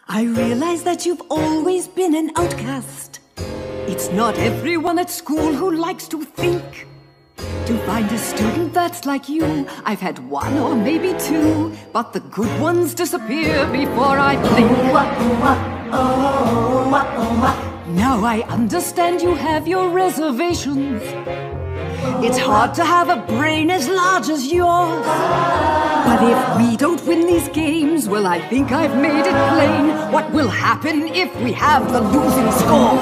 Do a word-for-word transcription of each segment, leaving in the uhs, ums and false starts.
I realize that you've always been an outcast. It's not everyone at school who likes to think. To find a student that's like you, I've had one or maybe two, but the good ones disappear before I blink. Now I understand you have your reservations. It's hard to have a brain as large as yours. But if we don't win these games, well, I think I've made it plain what will happen if we have the losing score.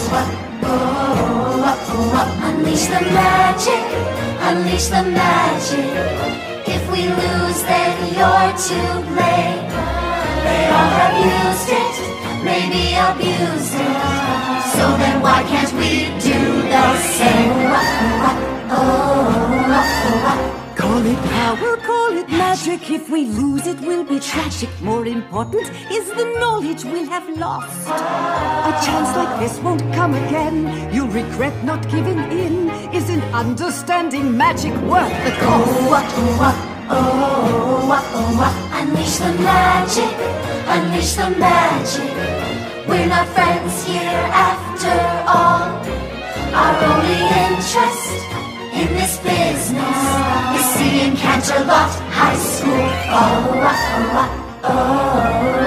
Unleash the magic, unleash the magic. If we lose, then you're to blame. They all have used it, maybe abused it. So then why can't we do the same? Call it power, call it magic. If we lose, it will be tragic. More important is the knowledge we'll have lost. A chance like this won't come again. You'll regret not giving in. Isn't understanding magic worth the cost? Unleash the magic, unleash the magic. We're not friends here after all. Our only interest in this business is seeing Canterlot High School fall. Oh, oh, oh, oh.